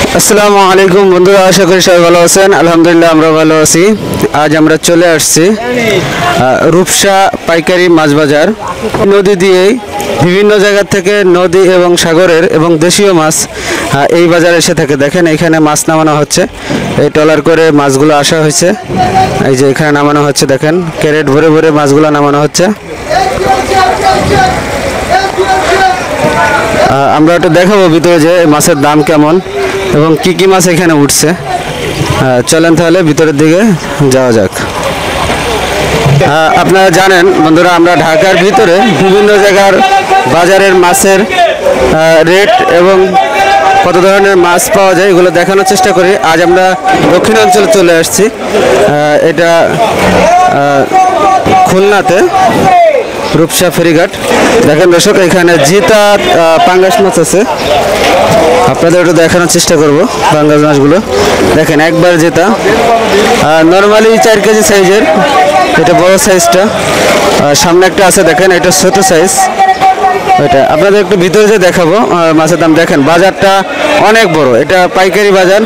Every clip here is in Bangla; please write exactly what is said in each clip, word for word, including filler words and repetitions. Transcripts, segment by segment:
আসসালামু আলাইকুম বন্ধুরা, আশা করি সবাই ভালো আছেন। আলহামদুলিল্লাহ আমরা ভালো আছি। আজ আমরা চলে আসছি রূপসা পাইকারি মাছ বাজার। নদী দিয়েই বিভিন্ন জায়গা থেকে নদী এবং সাগরের এবং দেশীয় মাছ এই বাজারে এসে থাকে। দেখেন এখানে মাছ নামানো হচ্ছে, এই ট্রলার করে মাছগুলো আসা হয়েছে। এই যে এখানে নামানো হচ্ছে, দেখেন ক্যারেট ভরে ভরে মাছগুলো নামানো হচ্ছে। আমরা একটু দেখাবো ভিতরে যে মাছের দাম কেমন এবং কি কি মাছ এখানে উঠছে। চলেন তাহলে ভিতরের দিকে যাওয়া যাক। আপনারা জানেন বন্ধুরা, আমরা ঢাকার ভিতরে বিভিন্ন জায়গার বাজারের মাছের রেট এবং কত ধরনের মাছ পাওয়া যায় এগুলো দেখানোর চেষ্টা করি। আজ আমরা দক্ষিণাঞ্চলে চলে আসছি, এটা খুলনাতে রূপসা ফেরিঘাট। দেখেন দর্শক, এখানে জিতা পাঙ্গাস মাছ আছে, আপনাদের একটু দেখানোর চেষ্টা করব। পাঙ্গাস মাছগুলো দেখেন একবার জিতা, নর্মালি চার কেজি সাইজের, এটা বড় সাইজটা। সামনে একটা আছে দেখেন, এটা ছোট সাইজ। এটা আপনাদের একটু ভিতরে যে দেখাবো মাছের দাম। দেখেন বাজারটা অনেক বড়, এটা পাইকারি বাজার।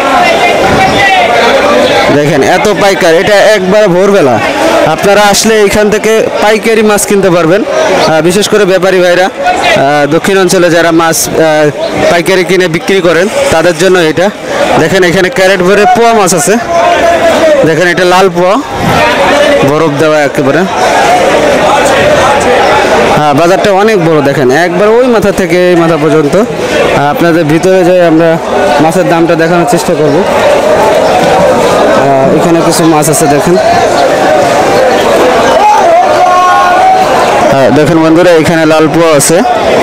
দেখেন এত পাইকার, এটা একবার ভোরবেলা আপনারা আসলে এখান থেকে পাইকারি মাছ কিনতে পারবেন। বিশেষ করে ব্যাপারী ভাইরা দক্ষিণ অঞ্চলে যারা মাছ পাইকারি কিনে বিক্রি করেন তাদের জন্য এটা। দেখেন এখানে ক্যারেট ভরে পোয়া মাছ আছে। দেখেন এটা লাল পোয়া, বরফ দেওয়া একেবারে। হ্যাঁ, বাজারটা অনেক বড়। দেখেন একবার ওই মাথা থেকে এই মাথা পর্যন্ত। আপনাদের ভিতরে যাই আমরা মাছের দামটা দেখানোর চেষ্টা করব। এখানে কিছু মাছ আছে দেখেন। হ্যাঁ দেখেন বন্ধুরা, এখানে লাল পোয়া আছে।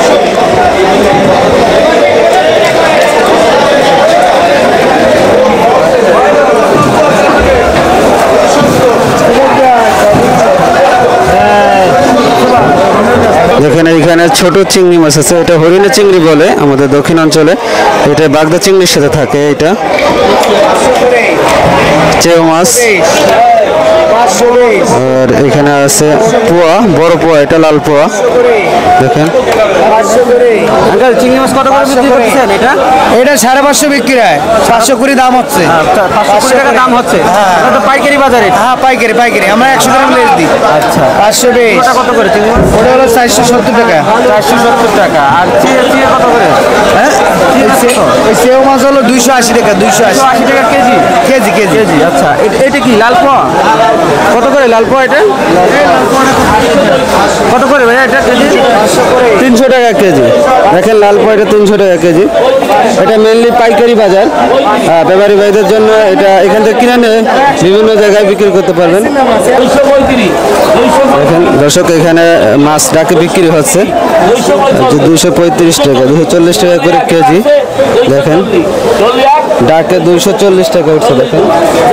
দেখেন এইখানে ছোট চিংড়ি মাছ আছে, এটা হরিণা চিংড়ি বলে আমাদের দক্ষিণ অঞ্চলে। এটা বাগদা চিংড়ির সাথে থাকে। এটা চেউ মাছ। আর এখানে আছে পোয়া, বড় পোয়া, এটা লাল পোয়া। দেখেন চিংড়ি মাছ কত করে বিক্রি করছেন? এটা এটা সাড়ে পাঁচশো বিক্রি হয়, পাঁচশো করে দাম হচ্ছে। পাঁচশো টাকা দাম হচ্ছে। হ্যাঁ পাইকারি বাজারে। হ্যাঁ পাইকারি পাইকারি আমরা একশো গ্রাম লেস দিই। আচ্ছা পাঁচশো বিশ। কত করে চিংড়ি মাছ? ওটা হলো চারশো সত্তর টাকা। চারশো সত্তর টাকা। আর চিয়ে চিয়ে কত করে? হ্যাঁ এই সেও মাছ হলো দুইশো আশি টাকা। দুইশো আশি আশি টাকা কেজি। কেজি কেজি কেজি আচ্ছা। এটা কি লাল পোয়া? কত করে লাল পোয়া? এটা কত করে ভাইয়া? এটা কেজি তিনশো টাকা কেজি। দেখেন লাল পোয়া, এটা তিনশো টাকা কেজি। এটা মেনলি পাইকারি বাজার, ব্যাপারী ভাইদের জন্য। এটা এখান থেকে কিনে নিয়ে বিভিন্ন জায়গায় বিক্রি করতে পারবেন। দেখেন দর্শক, এখানে মাছ ডাকে বিক্রি হচ্ছে দুইশো পঁয়ত্রিশ টাকা, দুশো চল্লিশ টাকা করে কেজি। দেখেন ডাকে দুইশো চল্লিশ টাকা উঠছে। দেখেন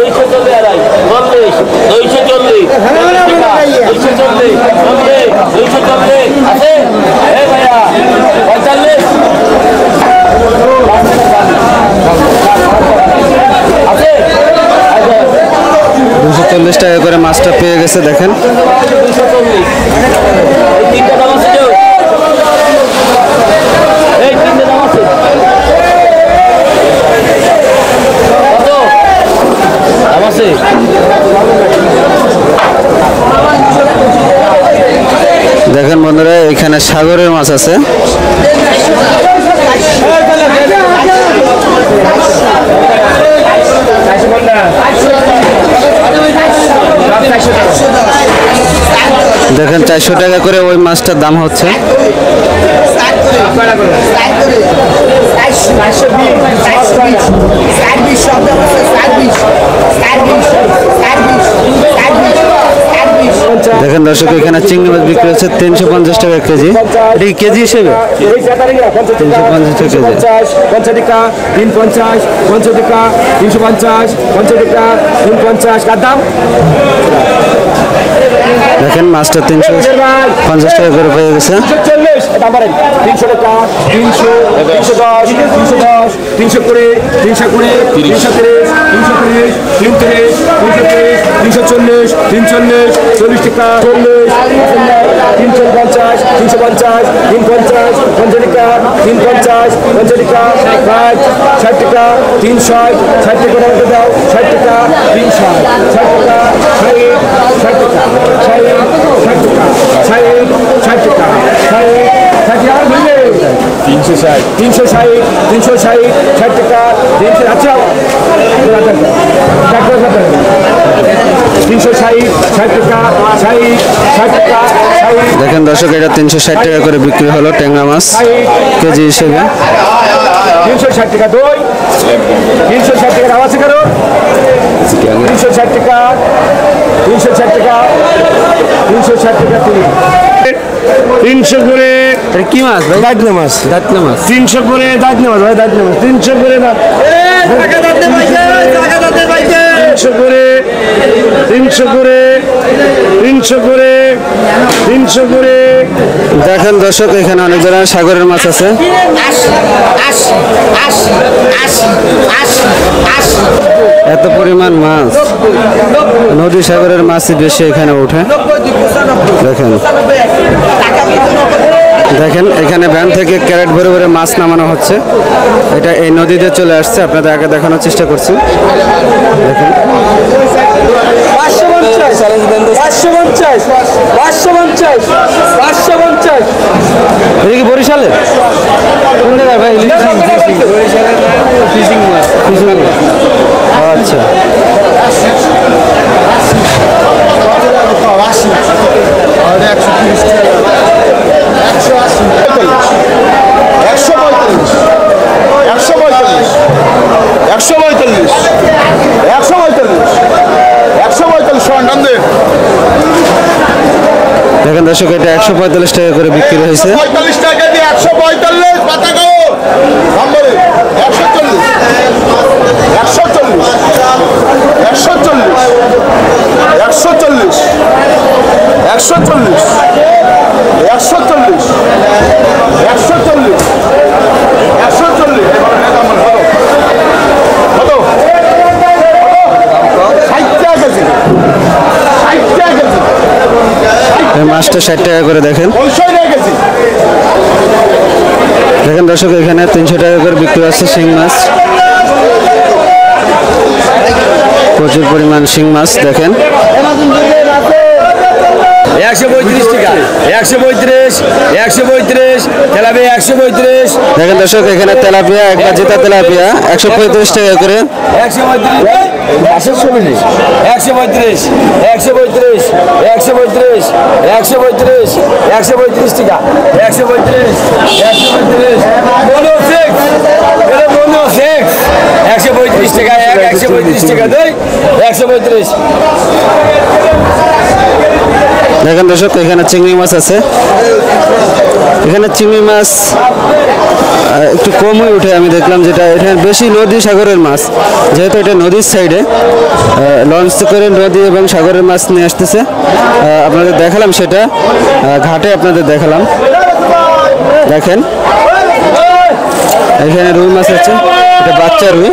দুশো চল্লিশ টাকা করে মাছটা পেয়ে গেছে। দেখেন দেখেন বন্ধুরা, এখানে সাগরের মাছ আছে। দেখেন চারশো টাকা করে ওই মাছটার দাম হচ্ছে। দেখেন দর্শক, এখানে চিংড়ি মাছ বিক্রি হচ্ছে তিনশো পঞ্চাশ টাকা কেজি। এটা কি কেজি হিসেবে? তিনশো পঞ্চাশ টাকা কেজি। পঞ্চাশ টাকা তিন পঞ্চাশ, পঞ্চাশ টাকা তিনশো পঞ্চাশ, পঞ্চাশ টাকা তিন পঞ্চাশ। কার দাম? দেখেন মাছটা তিনশো পঞ্চাশ টাকা করে পেয়ে গেছে। চল্লিশ তিনশো টাকা তিনশো তিনশো দশ তিনশো দশ তিনশো কুড়ি তিনশো কুড়ি তিনশো তিরিশ তিনশো তিরিশ তিন তিরিশ তিনশো তিরিশ তিনশো চল্লিশ তিন চল্লিশ চল্লিশ টাকা চল্লিশ তিনশো পঞ্চাশ তিনশো পঞ্চাশ তিন পঞ্চাশ পঞ্চাশ টাকা তিন পঞ্চাশ পঞ্চাশ টাকা ষাট ষাট টাকা তিন ষাট ষাট টাকা দাও ষাট টাকা তিন ষাট ষাট টাকা ষাট ষাট টাকা ষাট ষাট টাকা ষাট ষাট টাকা ষাট ষাট আর বুঝলে তিনশো ষাট তিনশো ষাট তিনশো ষাট ষাট টাকা তিনশো আচ্ছা তিনশো ষাট ষাট টাকা ষাট ষাট টাকা দেখেন দর্শক এটা তিনশো ষাট টাকা করে বিক্রি হলো ট্যাংরা মাছ কেজি হিসেবে। তিনশো ষাট টাকা দই তিনশো ষাট টাকার আওয়াজ করো তিনশো ষাট টাকা তিনশো ষাট টাকা তিনশো ষাট টাকা তিনশো করে এটা কি মাছ ভাই? দাঁতনে মাছ দাঁতলা মাছ। তিনশো করে দাঁতনে মাছ ভাই দাঁতনে মাছ তিনশো করে দাঁত তিনশো করে তিনশো করে তিনশো করে তিনশো করে দেখেন দর্শক এখানে অনেক ধরনের সাগরের মাছ আছে। এত পরিমাণ মাছ নদী সাগরের মাছই বেশি এখানে ওঠে। দেখেন দেখেন এখানে ভ্যান থেকে ক্যারেট ভরে ভরে মাছ নামানো হচ্ছে। এটা এই নদীতে চলে আসছে, আপনাদের আগে দেখানোর চেষ্টা করছি। দেখেন পাঁচশো পঞ্চাশ পাঁচশো পঞ্চাশ পাঁচশো পঞ্চাশ পাঁচশো পঞ্চাশ এটা কি বরিশালের কোন জায়গায় ভাই? ফিশিং মাছ ফিশিং মাছ আচ্ছা। একশো পঁয়তাল্লিশ একশো পঁয়তাল্লিশ একশো পঁয়তাল্লিশ একশো পঁয়তাল্লিশ একশো পঁয়তাল্লিশ দেখেন দর্শক এটা একশো পঁয়তাল্লিশ টাকা করে বিক্রি হয়েছে। পঁয়তাল্লিশ টাকা দিয়ে একশো পঁয়তাল্লিশ পাতা গাও নম্বরে একশো চল্লিশ একশো চল্লিশ একশো চল্লিশ একশো চল্লিশ একশো চল্লিশ একশো চল্লিশ একশো চল্লিশ একশো চল্লিশ কত ষাট টাকা কেজি ষাট টাকা কেজি এই মাছটা ষাট টাকা করে দেখেন। পঁয়ষট্টি টাকা কেজি দেখেন দর্শক এখানে তিনশো টাকা করে বিক্রি হচ্ছে শিং মাছ। প্রচুর পরিমাণ শিং মাছ দেখেন। একশো পঁয়ত্রিশ টাকা একশো পঁয়ত্রিশ একশো পঁয়ত্রিশ তেলাপিয়া একশো পঁয়ত্রিশ দেখেন দর্শক এখানে তেলাপিয়া একটা জেতা তেলাপিয়া একশো পঁয়ত্রিশ টাকা করে। একশো পঁয়ত্রিশ একশো পঁয়ত্রিশ একশো পঁয়ত্রিশ একশো পঁয়ত্রিশ একশো পঁয়ত্রিশ একশো পঁয়ত্রিশ টাকা একশো পঁয়ত্রিশ একশো পঁয়ত্রিশ বলো সিক্স এটা বলো সিক্স একশো পঁয়ত্রিশ টাকা এক একশো পঁয়ত্রিশ টাকা দুই একশো পঁয়ত্রিশ। দেখেন দর্শক এখানে চিংড়ি মাছ আছে। এখানে চিংড়ি মাছ আহ, একটু কমই উঠে আমি দেখলাম, যেটা এখানে বেশি নদী সাগরের মাছ, যেহেতু এটা নদীর সাইডে লঞ্চ করে নদী এবং সাগরের মাছ নিয়ে আসতেছে। আহ, আপনাদের দেখালাম সেটা আহ, ঘাটে আপনাদের দেখালাম। দেখেন এখানে রুই মাছ আছে, এটা বাচ্চা রুই।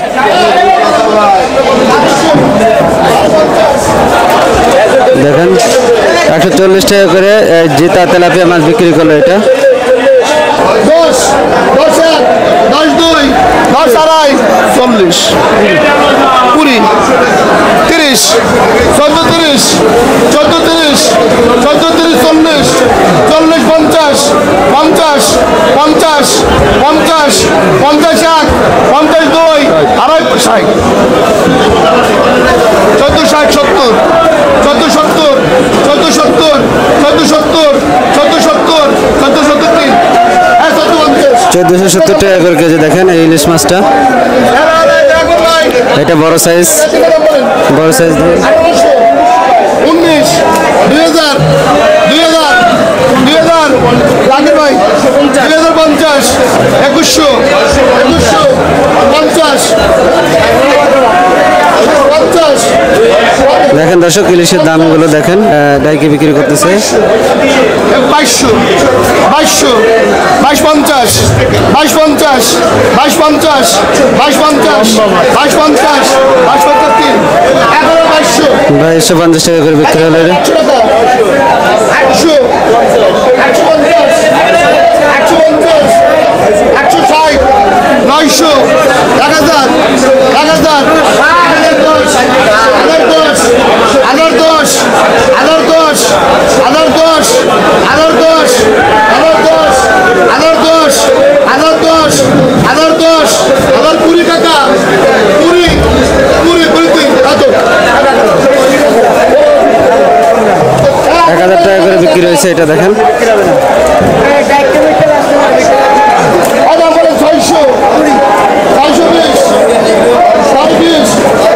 দেখেন একশো চল্লিশ টাকা করে এই জিতা তেলাপিয়া মাছ বিক্রি করলো এটা। দশ দশ এক দশ দুই দশ আড়াই চল্লিশ কুড়ি তিরিশ চোদ্দ তিরিশ চোদ্দ তিরিশ চোদ্দ তিরিশ চল্লিশ চল্লিশ পঞ্চাশ পঞ্চাশ পঞ্চাশ পঞ্চাশ পঞ্চাশ এক পঞ্চাশ দুই আড়াই ষাট চোদ্দ ষাট সত্তর চোদ্দ সত্তর চোদ্দ সত্তর চোদ্দ সত্তর চোদ্দ সত্তর চোদ্দ সত্তর তিন চোদ্দশো সত্তর টাকা করে কেজি। দেখেন এই ইলিশ মাছটা, এটা বড় সাইজ, বড় সাইজ। উনিশ দুই হাজার দুই হাজার দুই হাজার লাগের ভাই দুই হাজার পঞ্চাশ একুশশো একুশশো পঞ্চাশ পঞ্চাশ দেখেন দর্শক ইলিশের দামগুলো দেখেন, ডাইকে বিক্রি করতেছে বাইশশো বাইশশো বাইশ পঞ্চাশ বাইশ পঞ্চাশ বাইশ পঞ্চাশ বাইশ পঞ্চাশ বাইশ পঞ্চাশ বাইশ পঞ্চাশ তিন এগারো বাইশশো বাইশশো পঞ্চাশ টাকা করে বিক্রি হলো এটা। একশো একশো পঞ্চাশ একশো পঞ্চাশ একশো ষাট নয়শো এক হাজার এক হাজার হাজার দশ হাজার দশ হাজার দশ হাজার দশ হাজার দশ হাজার দশ হাজার দশ হাজার দশ হাজার দশ হাজার কুড়ি টাকা কুড়ি কুড়ি কুড়ি তিন এক হাজার টাকা করে বিক্রি হয়েছে এটা দেখেন। ছয়শো ছয়শো বিশ ছয়বিশ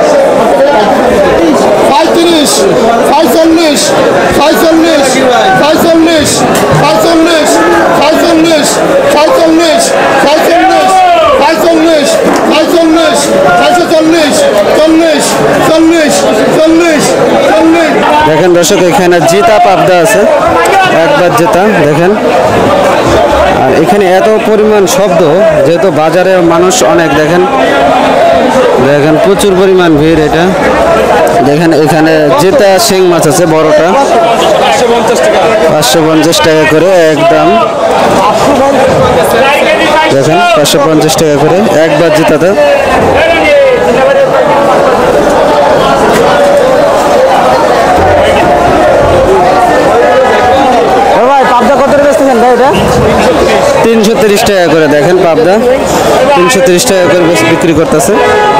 পঁয়ত্রিশ পঁয়তাল্লিশ পঁয়তাল্লিশ পঁয়তাল্লিশ পঁয়তাল্লিশ পঁয়তাল্লিশ পঁয়তাল্লিশ পঁয়তাল্লিশ পঁয়তাল্লিশ পঁয়তাল্লিশ ছয়শো চল্লিশ চল্লিশ চল্লিশ চল্লিশ চল্লিশ দেখেন দর্শক এখানে জিতা পাবদা আছে, একবার জেতা দেখেন। আর এখানে এত পরিমাণ শব্দ, যেহেতু বাজারে মানুষ অনেক, দেখেন দেখেন প্রচুর পরিমাণ ভিড়। এটা দেখেন এখানে জেতা শিং মাছ আছে বড়টা, পাঁচশো পঞ্চাশ টাকা করে একদম। দেখেন পাঁচশো পঞ্চাশ টাকা করে একবার জেতাতে। তিনশো তিরিশ টাকা করে দেখেন পাবদা, তিনশো তিরিশ টাকা করে বিক্রি করতেছে।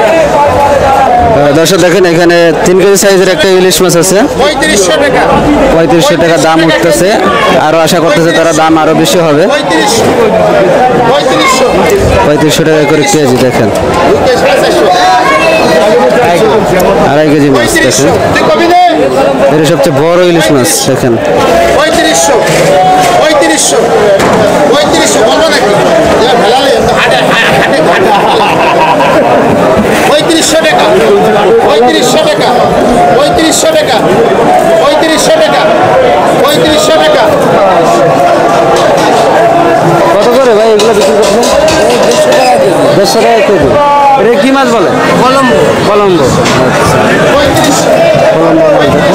দর্শক দেখেন এখানে তিন কেজি সাইজের একটা ইলিশ মাছ আছে, পঁয়ত্রিশশো টাকা পঁয়ত্রিশশো টাকা দাম উঠতেছে। আরো আশা করতেছে তারা দাম আরো বেশি হবে। পঁয়ত্রিশশো পঁয়ত্রিশশো টাকা করে কেজি দেখেন, আড়াই কেজি মাছ দেখেন। এটা সবচেয়ে বড় ইলিশ মাছ দেখেন। পঁয়ত্রিশশো পঁয়ত্রিশশো পঁয়ত্রিশশো বলবো নাকি পঁয়ত্রিশশো টাকা পঁয়ত্রিশশো টাকা পঁয়ত্রিশশো টাকা পঁয়ত্রিশশো টাকা পঁয়ত্রিশশো টাকা কত করে ভাই এগুলো বিক্রি করছেন? দেড়শো টাকা কেজি। এটা কি মাছ বলে? কলম্বো কলম্বো। পঁয়ত্রিশশো কলম্বো মাছ দেখেন।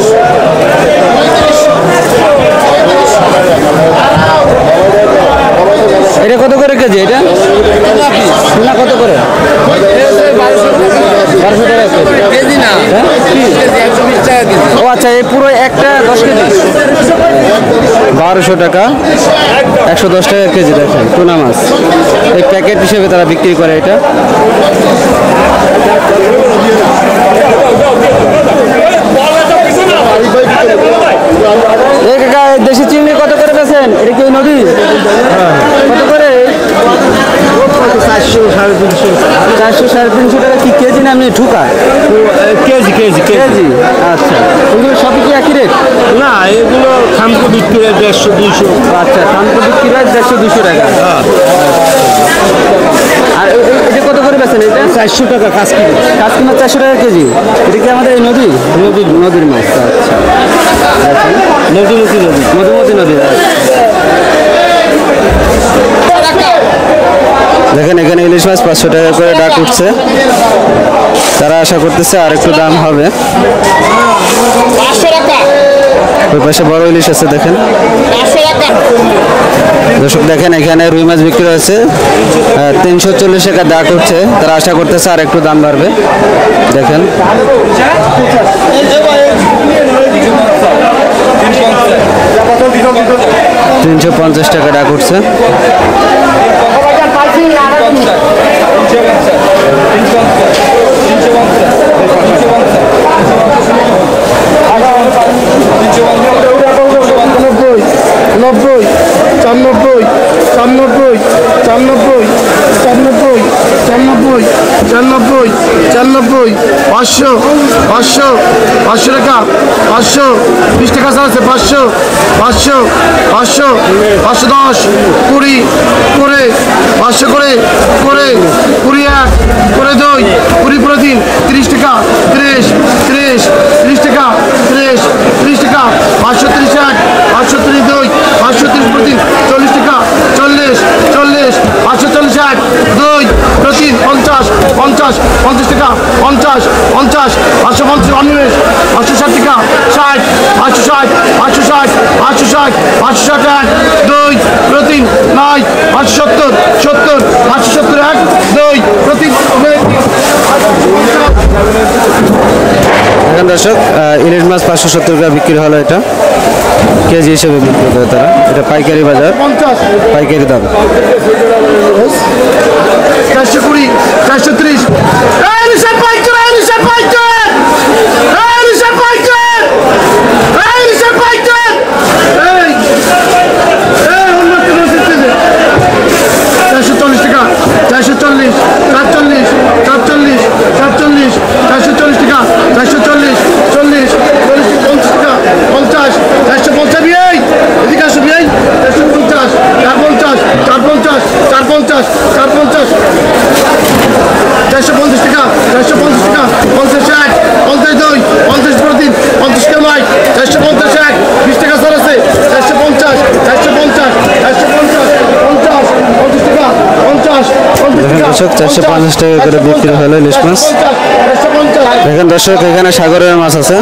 এটা কত করে কেজি? এটা সোনা কত করে? বারোশো টাকা কেজি না একশো বিশ টাকা কেজি। ও আচ্ছা, এই পুরো একটা দশ কেজি বারোশো টাকা, একশো দশ টাকা কেজি দেখেন টুনা মাছ। এই প্যাকেট হিসেবে তারা বিক্রি করে এটা। এই কাকা দেশি চিংড়ি কত করে বেছেন? এটা কি নদী? কত করে? চারশো সাড়ে তিনশো চারশো সাড়ে তিনশো টাকা কি কেজি না আপনি ঠুকা? কেজি কেজি কেজি আচ্ছা। এগুলো সবই কি একই রেট? না এগুলো খামকো বিক্রি হয় দেড়শো দুইশো। আচ্ছা, খামকো বিক্রি হয় দেড়শো দুশো টাকা। আর এ- এ- এটা কত করে বেছেন? এটা চারশো টাকা কাজ কিলো কাজকি মাছ চারশো টাকা কেজি। এটা কি আমাদের এই নদী? নদীর নদীর মাছ। আচ্ছা নদী নদী নদী মধুমতি নদী। দেখেন এখানে ইলিশ মাছ পাঁচশো টাকা করে ডাক উঠছে। তারা আশা করতেছে আর একটু দাম হবে। পাঁচশো টাকা ওই পাশে বড় ইলিশ আছে দেখেন। পাঁচশো টাকা দর্শক দেখেন এখানে রুই মাছ বিক্রি হচ্ছে তিনশো চল্লিশ টাকা ডাক উঠছে। তারা আশা করতেছে আর একটু দাম বাড়বে। দেখেন তিনশো পঞ্চাশ টাকা ডাক উঠছে। নব্বই চারানব্বই চারানব্বই চারানব্বই চারানব্বই চারানব্বই চারানব্বই চারানব্বই পাঁচশো পাঁচশো পাঁচশো টাকা পাঁচশো বিশ টাকা আছে পাঁচশো পাঁচশো পাঁচশো পাঁচশো দশ কুড়ি করে পাঁচশো করে করে কুড়ি এক করে দুই কুড়ি পুরো তিন তিরিশ টাকা তিরিশ তিরিশ তিরিশ টাকা প্রতিদিন চল্লিশ টাকা চল্লিশ চল্লিশ পাঁচশো চল্লিশ এক দুই প্রতিদিন পঞ্চাশ পঞ্চাশ পঞ্চাশ টাকা পঞ্চাশ পঞ্চাশ পাঁচশো পঞ্চাশ উনিশ পাঁচশো ষাট টাকা ষাট পাঁচশো ষাট পাঁচশো ষাট পাঁচশো ষাট পাঁচশো ষাট এক দুই প্রতিদিন নয় পাঁচশো সত্তর সত্তর পাঁচশো সত্তর এক দুই প্রতিদিন এখন দর্শক আহ, ইলিশ মাছ পাঁচশো সত্তর টাকা বিক্রি হলো, এটা কেজি হিসেবে বিক্রি করে তারা, এটা পাইকারি বাজার, পঞ্চাশ পাইকারি দাম। চারশো কুড়ি চারশো ত্রিশ চারশো চল্লিশ টাকা চারশো চল্লিশ সাতচল্লিশ সাতচল্লিশ সাতচল্লিশ চারশো চল্লিশ টাকা চারশো চল্লিশ চল্লিশ চল্লিশ পঞ্চাশ টাকা পঞ্চাশ চারশো পঞ্চাশ বিয়াই এদিকে আসো বিয়াই চারশো পঞ্চাশ চার পঞ্চাশ চার পঞ্চাশ চার পঞ্চাশ চার পঞ্চাশ চারশো পঞ্চাশ টাকা চারশো পঞ্চাশ টাকা পঞ্চাশ এক পঞ্চাশ দুই পঞ্চাশ প্রতিদিন পঞ্চাশ কেমাই চারশো পঞ্চাশ এক বিশ টাকা সর আছে চারশো পঞ্চাশ চারশো পঞ্চাশ চারশো পঞ্চাশ পঞ্চাশ পঞ্চাশ টাকা পঞ্চাশ দেখেন দর্শক চারশো পঞ্চাশ টাকা করে বিক্রি হলো ইলিশ মাছ। দেখেন দর্শক এখানে সাগরের মাছ আছে,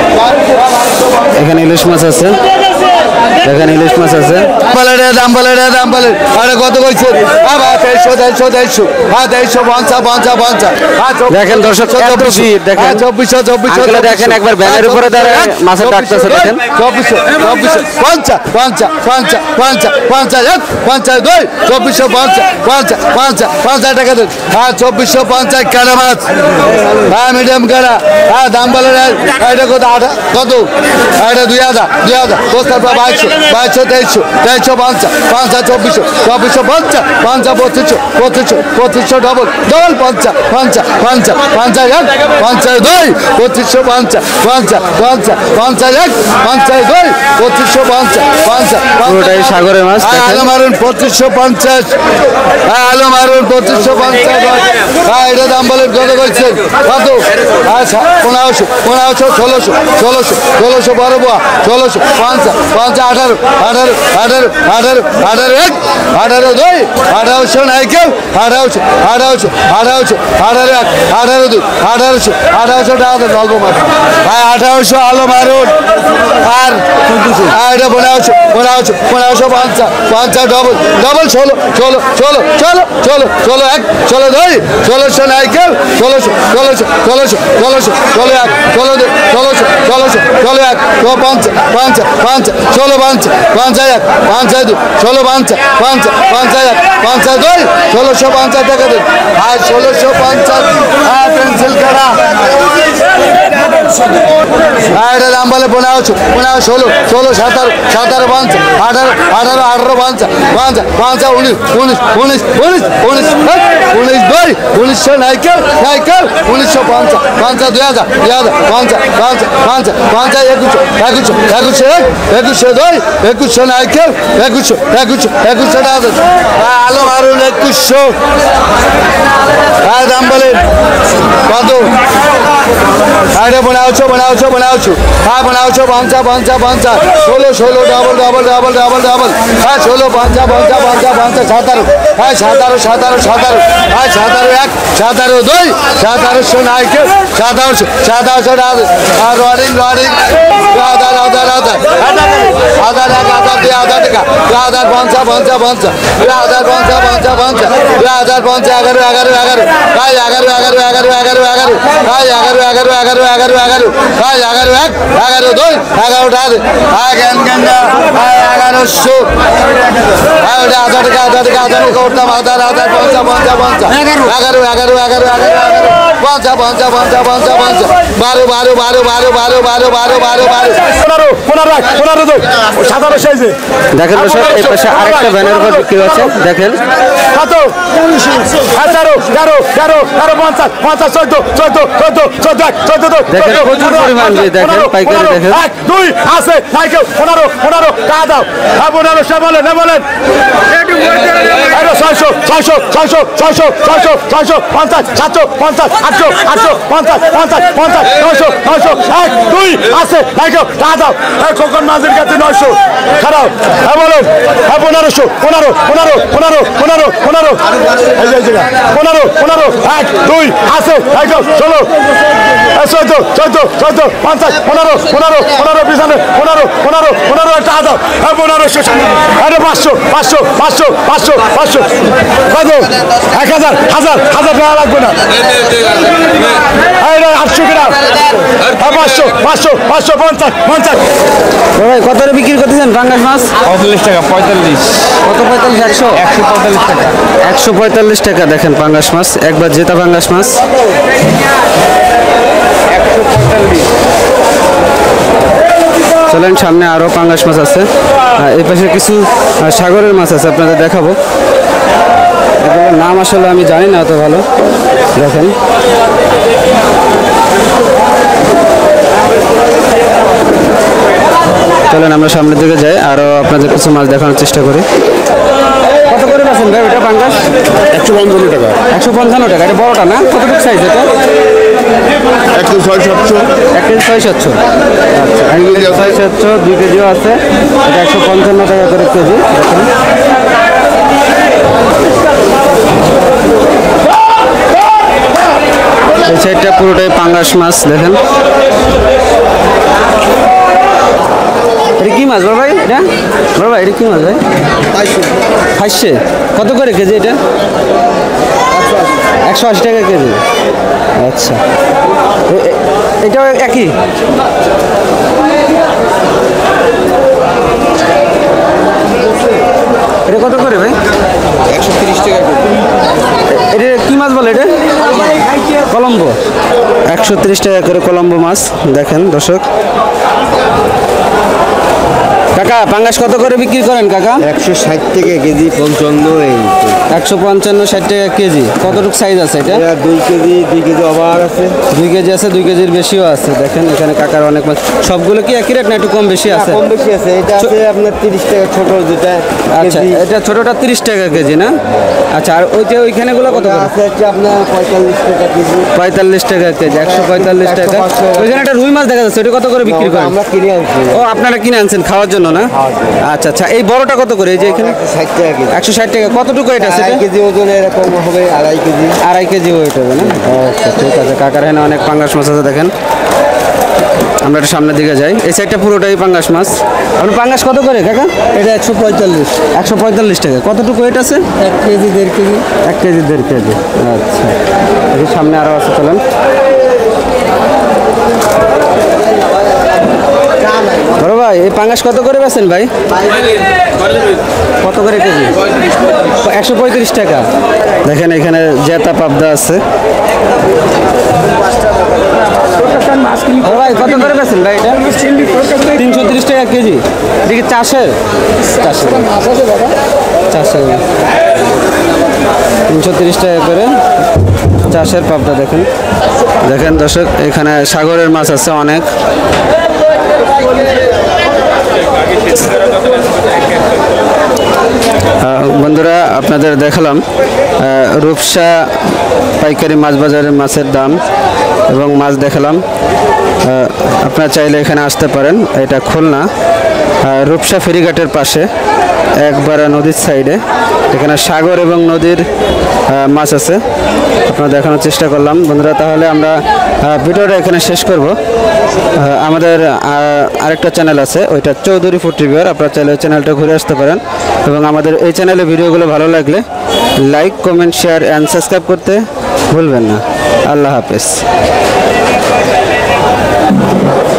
এখানে ইলিশ মাছ আছে, দেখেন ইলিশ মাছ আছে। বলে রে দাম বলে রে দাম বলে আরে কত কইছেন আবার দেড়শো দেড়শো দেড়শো হ্যাঁ দেড়শো পঞ্চাশ পঞ্চাশ পঞ্চাশ দেখেন দর্শক এত ভিড়, দেখেন চব্বিশশো চব্বিশশো আঙ্কেলে দেখেন একবার ব্যানের উপরে দাঁড়ায় মাছের ডাকতেছে, দেখেন চব্বিশশো চব্বিশশো পঞ্চাশ পঞ্চাশ পঞ্চাশ পঞ্চাশ পঞ্চাশ এক পঞ্চাশ দুই চব্বিশশো পঞ্চাশ পঞ্চাশ পঞ্চাশ পঞ্চাশ টাকা দেন হ্যাঁ চব্বিশশো পঞ্চাশ কারা মাছ হ্যাঁ মিডিয়াম কারা হ্যাঁ দাম বলে রে এটা কত আঠা কত এটা দুই হাজার দুই হাজার বস্তার পর বাইশশো বাইশশো তেইশশো তেইশশো পঞ্চাশ পঞ্চাশ চব্বিশশো চব্বিশশো পঞ্চাশ পঞ্চাশ পঁচিশশো পঁচিশশো পঁচিশশো ডবল ডবল পঞ্চাশ পঞ্চাশ পঞ্চাশ পঞ্চাশ এক পঞ্চাশ দুই পঁচিশশো পঞ্চাশ পঞ্চাশ পঞ্চাশ পঞ্চাশ এক পঞ্চাশ দুই পঁচিশশো পঞ্চাশ পঞ্চাশ পুরোটাই সাগরের মাছ। হ্যাঁ, দেখেন আলো মারুন পঁচিশশো পঞ্চাশ হ্যাঁ আলো মারুন পঁচিশশো পঞ্চাশ হ্যাঁ এটা দাম বলেন কত করছেন কত আচ্ছা পনেরোশো পনেরোশো ষোলোশো ষোলোশো ষোলোশো বড় বোয়া ষোলোশো পঞ্চাশ পঞ্চাশ আঠারো আঠারো আঠারো আঠারো আঠারো এক আঠারো দুই আঠারোশো নাই কেউ আঠারোশো আঠারোশো আঠারোশো আঠারো এক আঠারো দুই আঠারোশো আঠারোশো টাকা দেন অল্প মারুন হ্যাঁ আঠারোশো আলো মারুন আর হ্যাঁ এটা পনেরোশো পনেরোশো পনেরোশো পঞ্চাশ পঞ্চাশ ডবল ডবল ষোলো ষোলো ষোলো ষোলো ষোলো ষোলো এক ষোলো দুই ষোলোশো নাই কেউ ষোলোশো ষোলোশো ষোলোশো ষোলোশো ষোলো এক ষোলো দুই ষোলোশো ষোলোশো ষোলো এক ষোলো পঞ্চাশ পঞ্চাশ পঞ্চাশ ষোলো পঞ্চাশ পঞ্চাশ এক পঞ্চাশ দুই ষোলো পঞ্চাশ পঞ্চাশ পঞ্চাশ এক পঞ্চাশ দুই ষোলোশো পঞ্চাশ টাকা দিন আর ষোলোশো পঞ্চাশ হ্যাঁ পেন্সিল কাটা হ্যাঁ এটা দাম বলে পনেরোশো পনেরো ষোলো ষোলো সাতারো সাতারো পঞ্চাশ আঠারো আঠারো আঠারো পঞ্চাশ পঞ্চাশ পঞ্চাশ উনিশ উনিশ উনিশ উনিশ উনিশ উনিশ দুই উনিশশো নাইকেল নাইকেল উনিশশো পঞ্চাশ পঞ্চাশ দুই হাজার দুই হাজার পঞ্চাশ পঞ্চাশ পঞ্চাশ পঞ্চাশ একুশশো একুশশো একুশশো এক একুশশো দুই একুশশো নাইকেল একুশশো একুশশো একুশশো টাকা আলো মারুন একুশশো হ্যাঁ দাম বলেন কত আরে বানাওছো বানাওছো বানাওছো হ্যাঁ বানাওছো পঞ্চাশ পঞ্চাশ পঞ্চাশ ষোলো ষোলো double double double double double হ্যাঁ ষোলো পঞ্চাশ পঞ্চাশ পঞ্চাশ পঞ্চাশ সাতারো হ্যাঁ সাতারো সাতারো সাতারো হ্যাঁ সাতারো এক সাতারো দুই সাতারোশো নাইকেল সাতারোশো সাতারোশো আর রডিং রডিং আধার আধার আধার আধার এক আধার দুই আধার টাকা আধার পঞ্চাশ পঞ্চাশ পঞ্চাশ আধার পঞ্চাশ পঞ্চাশ পঞ্চাশ আধার পঞ্চাশ এগারো এগারো এগারো হ্যাঁ এগারো এগারো এগারো এগারো এগারো হ্যাঁ এগারো এগারো এগারো এগারো এগারো হ্যাঁ এগারো এক এগারো দুই এগারোটা হ্যাঁ জ্ঞান জ্ঞান হ্যাঁ এগারোশো হ্যাঁ ওটা আধার টাকা আধার টাকা আধার টাকা উঠলাম আধার আধার পঞ্চাশ পঞ্চাশ পঞ্চাশ এগারো এগারো এগারো এগারো এগারো পঞ্চাশ পঞ্চাশ পঞ্চাশ পঞ্চাশ পঞ্চাশ বারো বারো বারো বারো বারো বারো বারো বারো বারো পনেরো পনেরো পনেরো তো সাতারো সাইজে দেখেন দর্শক এই পাশে আরেকটা ব্যানের উপর বিক্রি হচ্ছে, দেখেন কত আঠারো তেরো তেরো তেরো পঞ্চাশ পঞ্চাশ চোদ্দ চোদ্দ চোদ্দ চোদ্দ এক চোদ্দ দুই দেখেন, প্রচুর পরিমাণ যে দেখেন, পাইকারি দেখেন। এক দুই আছে সাইকেল পনেরো পনেরো কা দাও হ্যাঁ পনেরো সে বলেন না বলেন ছয়শো ছয়শো ছয়শো ছয়শো ছয়শো ছয়শো পঞ্চাশ সাতশো পঞ্চাশ আটশো আটশো পঞ্চাশ পঞ্চাশ পঞ্চাশ নয়শো নয়শো এক দুই আছে সাইকেল কা দাও হ্যাঁ খোকন মাঝের কাছে নয়শো খারাপ হ্যাঁ বলেন হ্যাঁ পনেরোশো পনেরো পনেরো পনেরো পনেরো পনেরো এই যে জায়গা পনেরো পনেরো এক দুই আছে সাইকেল ষোলো চোদ্দ চোদ্দ চোদ্দ পঞ্চাশ পনেরো পনেরো পনেরো পিছনে পনেরো পনেরো পনেরো একটা আদাও হ্যাঁ পনেরোশো আরে পাঁচশো পাঁচশো পাঁচশো পাঁচশো পাঁচশো কত এক হাজার হাজার হাজার টাকা লাগবে না আটশো গ্রাম হ্যাঁ পাঁচশো পাঁচশো পাঁচশো পঞ্চাশ পঞ্চাশ ভাই কত করে বিক্রি করতেছেন পাঙ্গাস মাছ? পঁয়তাল্লিশ টাকা পঁয়তাল্লিশ কত পঁয়তাল্লিশ একশো একশো পঁয়তাল্লিশ টাকা একশো পঁয়তাল্লিশ টাকা দেখেন পাঙ্গাস মাছ, একবার জেতা পাঙ্গাস মাছ। একশো পঁয়তাল্লিশ চলেন সামনে আরও পাঙ্গাস মাছ আছে, আর এই পাশে কিছু আহ, সাগরের মাছ আছে আপনাদের দেখাবো। এগুলোর নাম আসলে আমি জানি না অত ভালো। দেখেন চলেন আমরা সামনের দিকে যাই, আরও আপনাদের কিছু মাছ দেখানোর চেষ্টা করি। কত করে পাচ্ছেন ভাই ওটা পাঙ্গাস? একশো পঞ্চান্ন টাকা একশো পঞ্চান্ন টাকা। এটা বড়টা না? কতটুকু সাইজ এটা? এক কেজি ছয় সাতশো এক কেজি ছয় সাতশো আচ্ছা, এক কেজি ছয় সাতশো দুই কেজিও আছে। এটা একশো পঞ্চান্ন টাকা করে কেজি। দেখেন এই সাইডটা পুরোটাই পাঙ্গাস মাছ। দেখেন এটা কি মাছ বড় ভাই? এটা বড় ভাই এটা কি মাছ ভাই? খাইছে কত করে কেজি এটা? একশো আশি টাকা কেজি। আচ্ছা এ- এ- এটাও একই? এটা কত করে ভাই? একশো তিরিশ টাকা এটা কি মাছ বলে এটা? কলম্বো। একশো তিরিশ টাকা করে কলম্বো মাছ। দেখেন দর্শক। কাকা পাঙ্গাস কত করে বিক্রি করেন কাকা? একশো ষাট টাকা কেজি পঞ্চান্ন এই একশো পঞ্চান্ন ষাট টাকা কেজি। কতটুকু সাইজ আছে এটা? এটা দুই কেজি দুই কেজি অভার আছে দুই কেজি আছে, দুই কেজির বেশিও আছে। দেখেন এখানে কাকার অনেক মাছ। সবগুলো কি একই রেট না একটু কম বেশি আছে? কম বেশি আছে এটা আছে আপনার তিরিশ টাকা ছোট যেটা আচ্ছা কেজি। এটা ছোটটা তিরিশ টাকা কেজি না? আচ্ছা আর ওইটা ওইখানেগুলো কত করে? আছে হচ্ছে আপনার পঁয়তাল্লিশ টাকা কেজি পঁয়তাল্লিশ টাকা কেজি। একশো পঁয়তাল্লিশ টাকা। ওইখানে একটা রুই মাছ দেখা যাচ্ছে, ওটা কত করে বিক্রি করেন? আমরা কিনে আনছি ও আপনারা কিনে আনছেন খাওয়ার জন্য না? আচ্ছা আচ্ছা এই বড়টা কত করে? এই যে এখানে ষাট টাকা কেজি একশো ষাট টাকা। কতটুকু এটা আড়াই সেটা? কেজি ওজন এরকম হবে আড়াই কেজি আড়াই কেজি ওয়েট হবে না? আচ্ছা ঠিক আছে। কাকার এখানে অনেক পাঙ্গাস মাছ আছে দেখেন। আমরা একটু সামনের দিকে যাই। এই সাইডটা পুরোটাই পাঙ্গাস মাছ। আপনার পাঙ্গাস কত করে কাকা? এটা একশো পঁয়তাল্লিশ একশো পঁয়তাল্লিশ টাকা। কতটুকু ওয়েট আছে? এক কেজি দেড় কেজি এক কেজি দেড় কেজি। আচ্ছা এই সামনে আরও আছে চলেন। বড় ভাই এই পাঙ্গাস কত করে বেছেন ভাই? কত করে কেজি? একশো পঁয়ত্রিশ টাকা। দেখেন এখানে জেতা পাবদা আছে। বড় ভাই কত করে বেছেন ভাই এটা? তিনশো তিরিশ টাকা কেজি। এদিকে চাষের চাষের চাষের তিনশো তিরিশ টাকা করে চাষের পাবদা। দেখেন দেখেন দর্শক এখানে সাগরের মাছ আছে অনেক। বন্ধুরা আপনাদের দেখালাম রূপসা পাইকারি মাছ বাজারের মাছের দাম এবং মাছ দেখালাম। আপনারা চাইলে এখানে আসতে পারেন। এটা খুলনা রূপসা ফেরিঘাটের পাশে একবারে নদীর সাইডে। এখানে সাগর এবং নদীর মাছ আছে, আপনারা দেখানোর চেষ্টা করলাম। বন্ধুরা তাহলে আমরা ভিডিওটা এখানে শেষ করব। আমাদের আরেকটা চ্যানেল আছে, ওইটা চৌধুরী ফুড রিভিউয়ার। আপনারা চাইলে ওই চ্যানেলটা ঘুরে আসতে পারেন এবং আমাদের এই চ্যানেলে ভিডিওগুলো ভালো লাগলে like comment share and subscribe করতে ভুলবেন না। আল্লাহ হাফেজ।